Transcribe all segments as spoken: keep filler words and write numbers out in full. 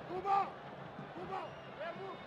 Kuba! Kuba! Wer move?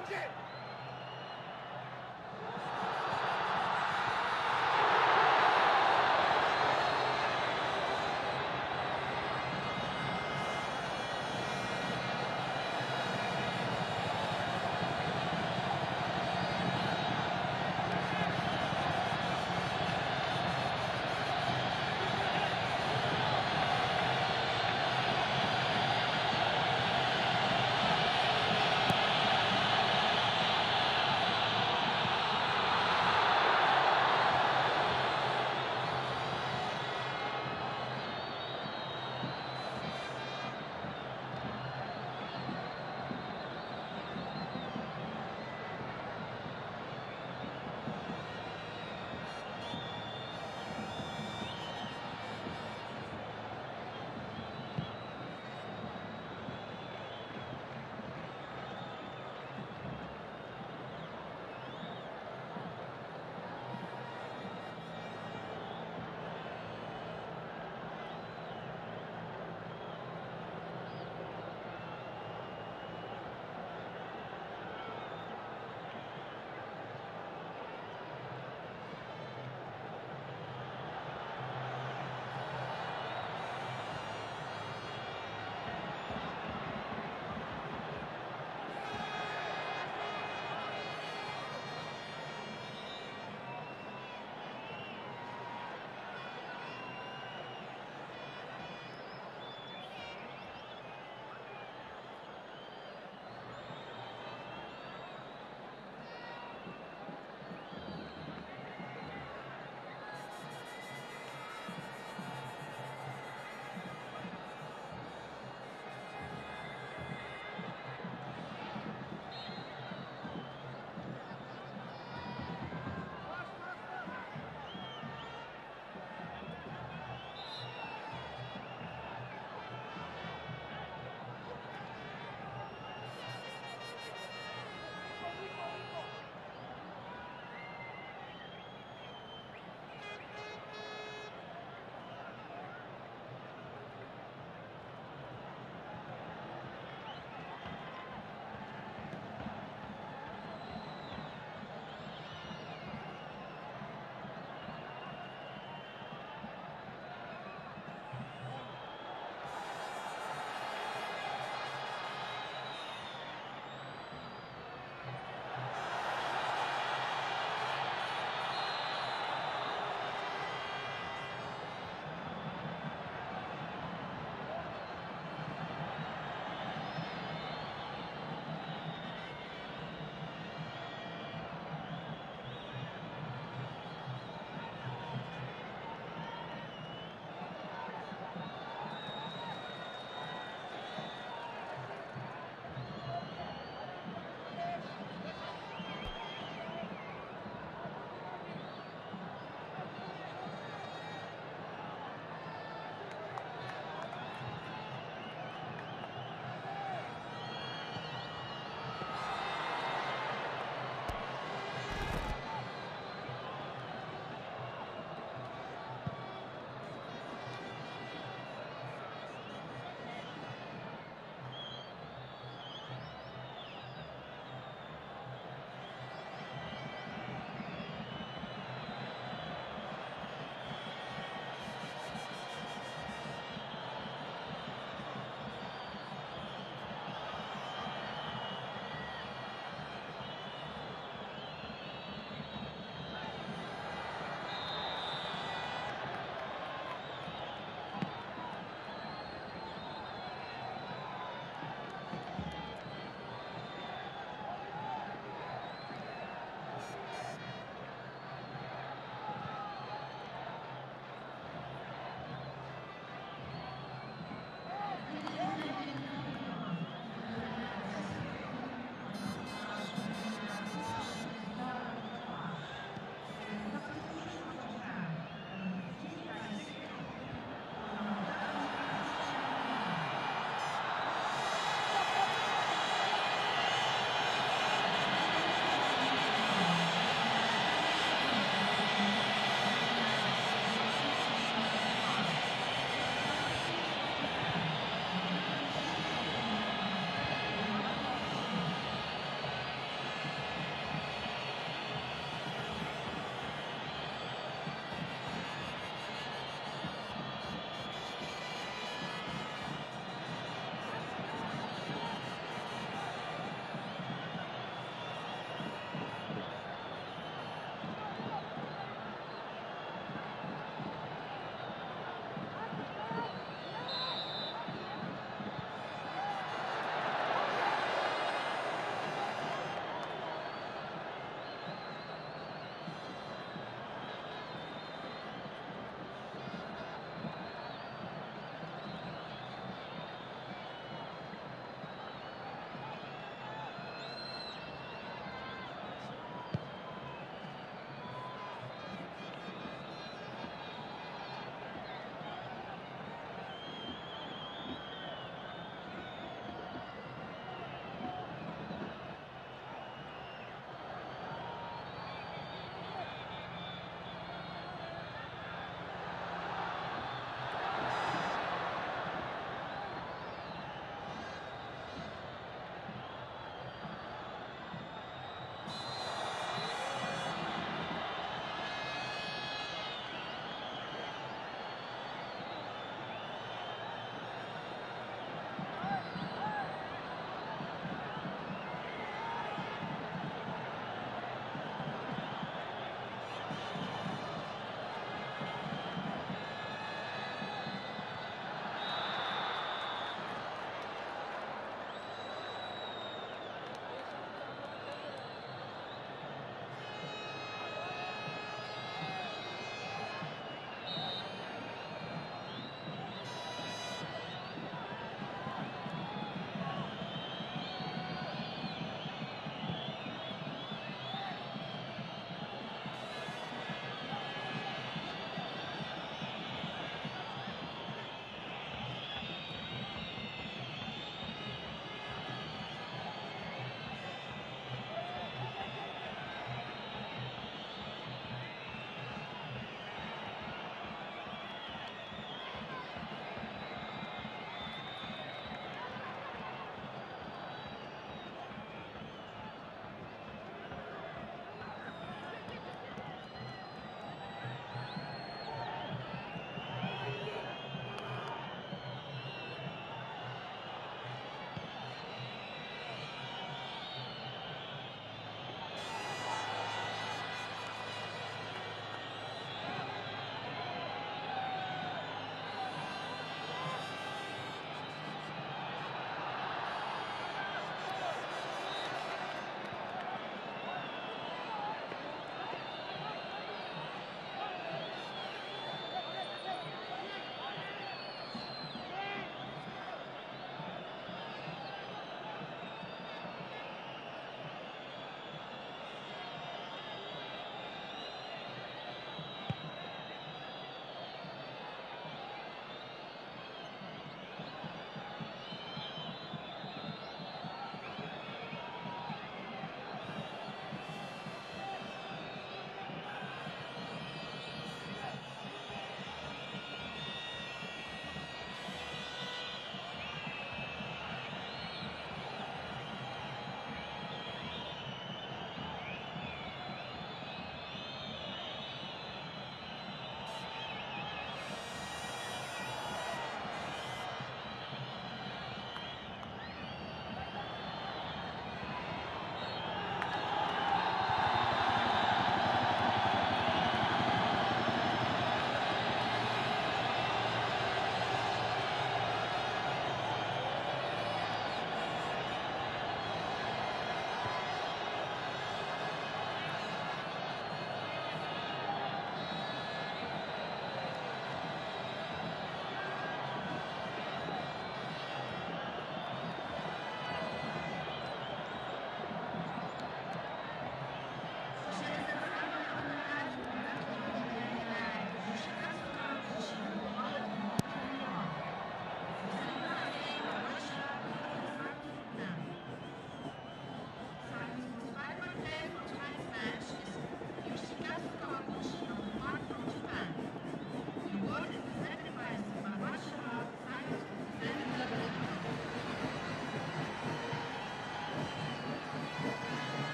Change it!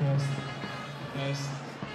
First, first.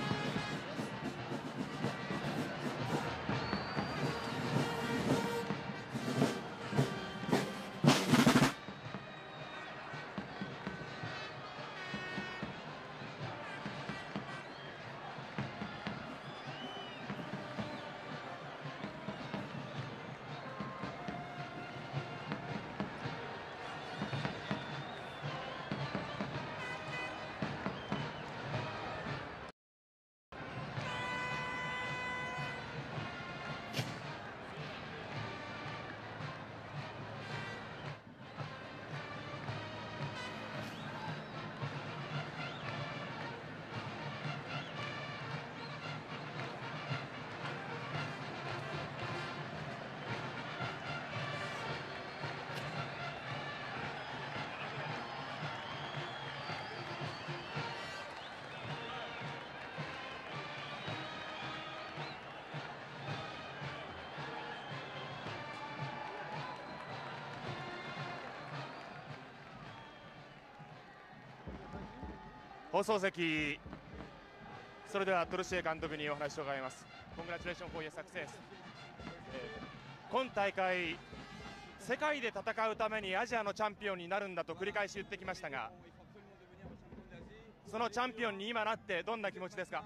放送席、それではトルシエ監督にお話を伺います。コングラチュレーションフォーイエサクセス。今大会、世界で戦うためにアジアのチャンピオンになるんだと繰り返し言ってきましたが、そのチャンピオンに今なってどんな気持ちですか？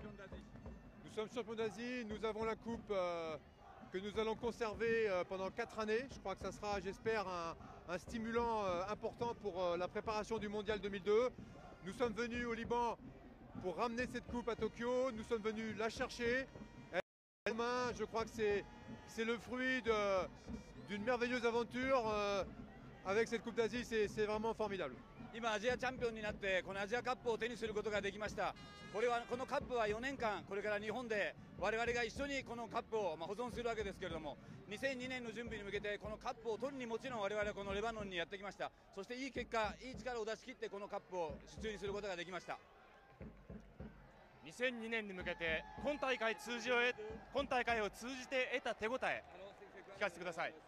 Nous sommes champions d'Asie, nous avons la coupe euh, que nous allons conserver euh, pendant quatre années. Je crois que ça sera, j'espère, un, un stimulant euh, important pour euh, la préparation du mondial deux mille deux. Nous sommes venus au Liban pour ramener cette coupe à Tokyo, nous sommes venus la chercher. Demain, je crois que c'est le fruit d'une merveilleuse aventure euh, avec cette coupe d'Asie, c'est vraiment formidable. 今アジアチャンピオンになってこのアジアカップを手にすることができました。これはこのカップはよねんかんこれから日本で我々が一緒にこのカップをまあ保存するわけですけれども、にせんにねんの準備に向けてこのカップを取りにもちろん我々はこのレバノンにやってきました。そしていい結果、いい力を出し切ってこのカップを手中にすることができました。 にせんにねんに向けて今大会通じを今大会を通じて得た手応え聞かせてください。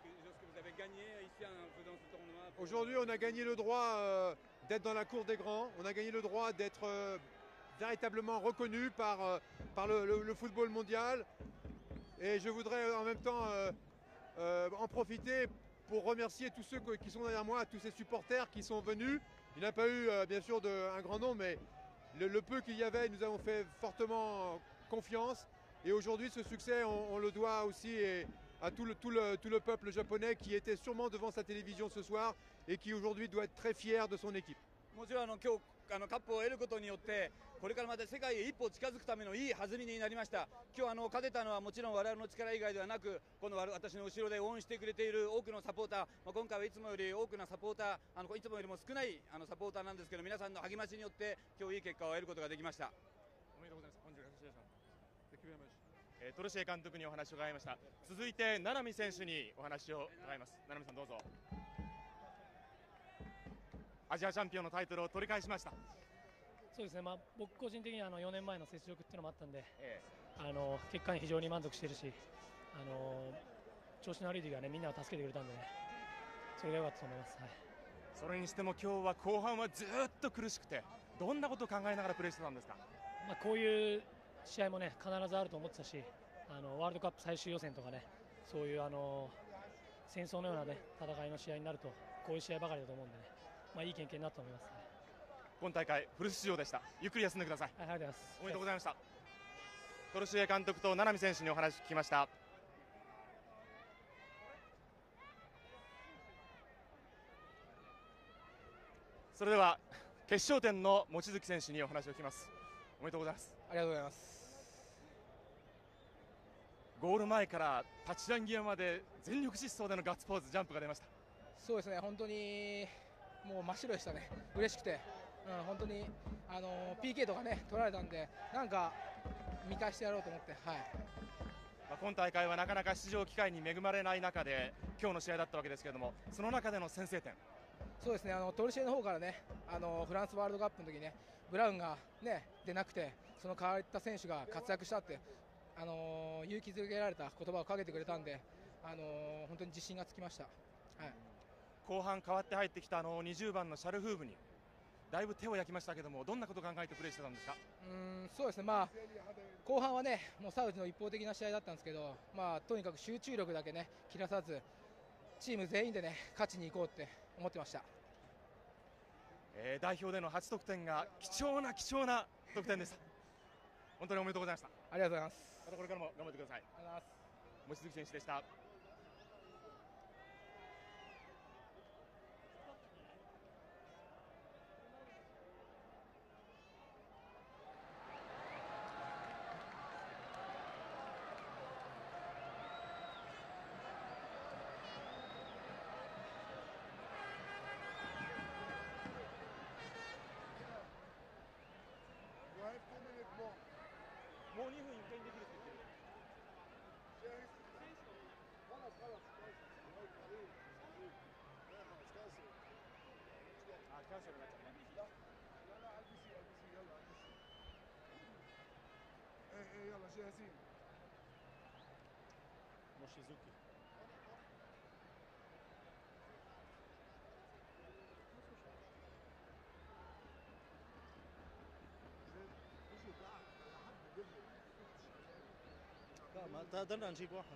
Aujourd'hui, on a gagné le droit euh, d'être dans la cour des grands, on a gagné le droit d'être euh, véritablement reconnu par, euh, par le, le, le football mondial. Et je voudrais en même temps euh, euh, en profiter pour remercier tous ceux qui sont derrière moi, tous ces supporters qui sont venus. Il n'y a pas eu euh, bien sûr de, un grand nombre, mais le, le peu qu'il y avait, nous avons fait fortement confiance. Et aujourd'hui, ce succès, on, on le doit aussi et, à tout le, tout, le, tout le peuple japonais qui était sûrement devant sa télévision ce soir et qui aujourd'hui doit être très fier de son équipe. もちろんあの今日あのカップを得ることによってこれからまた世界へ一歩近づくためのいい弾みになりました。今日あの勝てたのはもちろん我々の力以外ではなく、この私の後ろで応援してくれている多くのサポーター、まあ、今回はいつもより多くのサポーター、あのいつもよりも少ないあのサポーターなんですけど、皆さんの励ましによって今日いい結果を得ることができました。 おめでとうございます。コングラチュレーション。えー、トルシエ監督にお話を伺いました。続いて七海選手にお話を伺います。七海さんどうぞ。アジアチャンピオンのタイトルを取り返しました。 そうですね、まあ、僕個人的にはあのよねんまえの雪辱っていうのもあったんで、 ええ、 あの結果に非常に満足しているし、あの調子の悪い時はねみんなを助けてくれたんでね、それが良かったと思います。はい、 それにしても今日は後半はずっと苦しくて、どんなことを考えながらプレーしてたんですか？ まあ、こういう試合もね必ずあると思ってたし、あのワールドカップ最終予選とかね、そういうあの戦争のような、ね、戦いの試合になるとこういう試合ばかりだと思うんでね、まあ、いい経験になったと思います。はい、 今大会フル出場でした。ゆっくり休んでください。 はい、ありがとうございます。 おめでとうございました。トルシエ監督と七海選手にお話を聞きました。それでは決勝点の望月選手にお話を聞きます。おめでとうございます。 ありがとうございます。 ゴール前からタッチライン際まで全力疾走でのガッツポーズ、ジャンプが出ました。 そうですね、本当にもう真っ白でしたね。嬉しくて、うん、本当にあの ピーケー とかね取られたんで、なんか見返してやろうと思って、はい。 まあ今大会はなかなか出場機会に恵まれない中で今日の試合だったわけですけれども、その中での先制点。 そうですね、あのトルシエの方からね、あのフランスワールドカップの時ね、ブラウンがね出なくて、その代わった選手が活躍したって、あの勇気づけられた言葉をかけてくれたんで、あの本当に自信がつきました。はい、 後半変わって入ってきたあのにじゅうばんのシャルフーブにだいぶ手を焼きましたけども、どんなことを考えてプレーしてたんですか？ うーんそうですね、まあ、後半はね、もうサウジの一方的な試合だったんですけど、まあ、とにかく集中力だけね、切らさず、チーム全員でね、勝ちに行こうって思ってました。 えー、代表でのはち得点が貴重な貴重な得点でした。本当におめでとうございました。 ありがとうございます。 またこれからも頑張ってください。 ありがとうございます。 望月選手でした。もうにふん一回にできるって言ってる。あ、キャンセルになっちゃったね。モシズキ。 لا ما قدرنا نجيب واحد.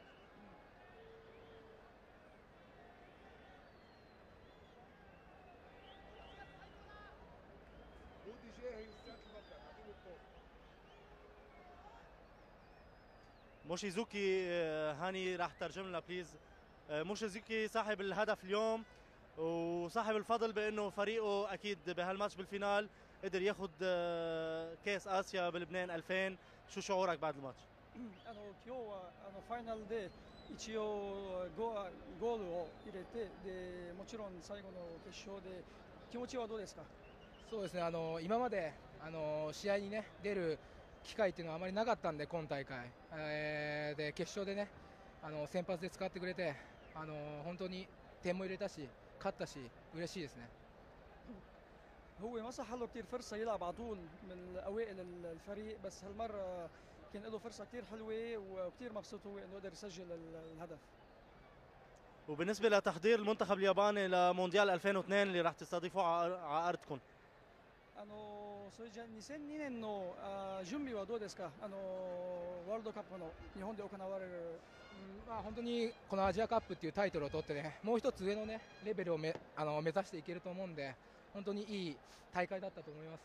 موشيزوكي هاني راح ترجم لنا بليز. موشيزوكي صاحب الهدف اليوم وصاحب الفضل بانه فريقه اكيد بهالماتش بالفينال قدر ياخذ كاس اسيا بلبنان ألفين. شو شعورك بعد الماتش؟ あの今日はあのファイナルで一応ゴゴールを入れて、でもちろん最後の決勝で気持ちはどうですか？ そうですね、あの今まであの試合にね出る機会っていうのはあまりなかったんで、今大会、えー、で決勝でねあの先発で使ってくれて、あの本当に点も入れたし勝ったし嬉しいですね。 هو ما صح له كثير فرصه يلعب على طول من اوائل الفريق، بس هالمره كان له فرصه كثير حلوه وكثير مبسوط هو انه قدر يسجل الهدف. وبالنسبه لتحضير المنتخب الياباني لمونديال ألفين واثنين اللي راح تستضيفوه على ارضكم، あのそれじゃにせんにねんのあ準備はどうですか？あのワールドカップの日本で行われる、 うんまあ、本当にこのアジアカップっていうタイトルを取ってね、もう一つ上のねレベルをめあの目指していけると思うんで、本当にいい大会だったと思います。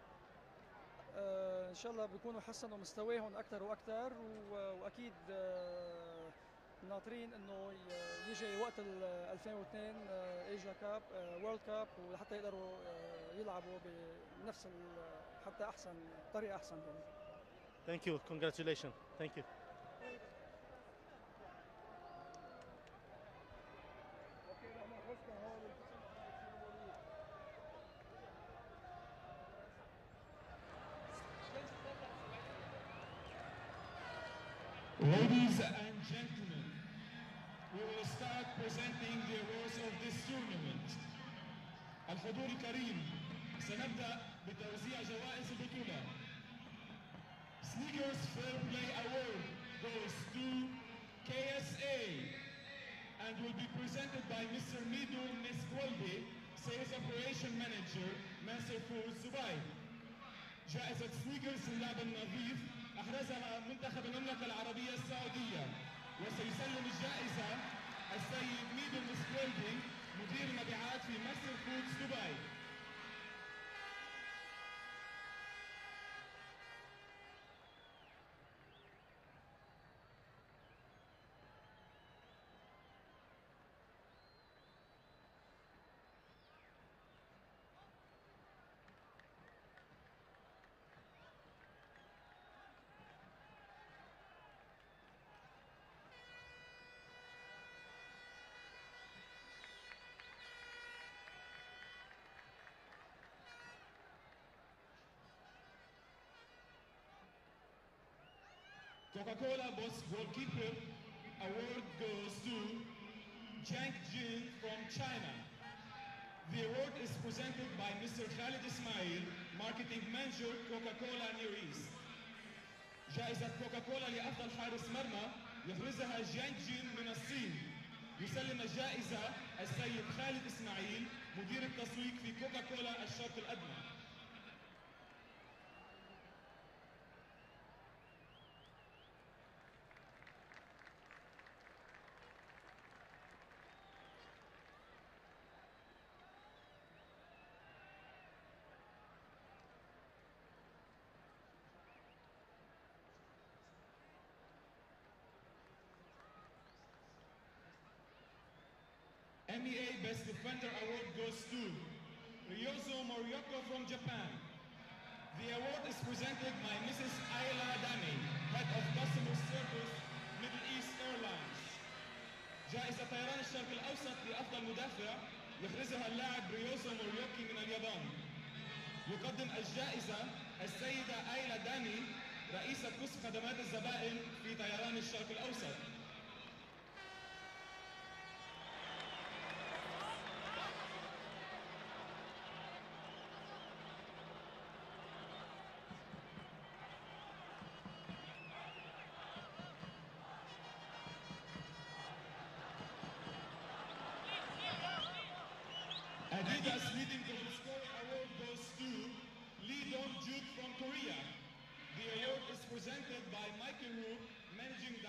ان شاء الله بيكونوا حسنوا مستواهم اكثر واكثر، واكيد ناطرين انه يجي وقت ال ألفين واثنين ايجا كاب وورلد كاب، وحتى يقدروا يلعبوا بنفس حتى احسن طريقه احسن. Thank you, congratulations, thank you. Ladies and gentlemen, we will start presenting the awards of this tournament. الحضور الكريم، سنبدأ بتوزيع جوائز البطولة. Sneakers Fair Play Award goes to K S A and will be presented by Mister Midou Neskwaldi, Sales Operation Manager, Master Foods Dubai. جائزة سنيكرز اللعب النظيف أحرزها منتخب المملكة العربية السعودية، وسيسلم الجائزة السيد ميدو النسكويلدي مدير المبيعات في ماستر فودز دبي. Coca-Cola Boss Goalkeeper Award goes to Jiang Jin from China. The award is presented by Mister Khalid Ismail, Marketing Manager, Coca-Cola Near East. جائزة كوكاكولا لأفضل حارس مرمى يفرزها جيانغ جين من الصين. يسلم الجائزة السيد خالد إسماعيل مدير التسويق في كوكاكولا الشرق M E A Best Defender Award goes to Ryozo Moriyoko from Japan. The award is presented by Missus Ayla Dami, Head of Customer Service, Middle East Airlines. جائزة طيران الشرق الأوسط لأفضل مدافع يحرزها اللاعب ريوزو موريوكي من اليابان. يقدم الجائزة السيدة آيلا داني رئيسة قسم خدمات الزبائن في طيران الشرق الأوسط. Adidas Leading Goal Scorer Award goes to Lee Dong-juk from Korea. The award is presented by Michael Rook, Managing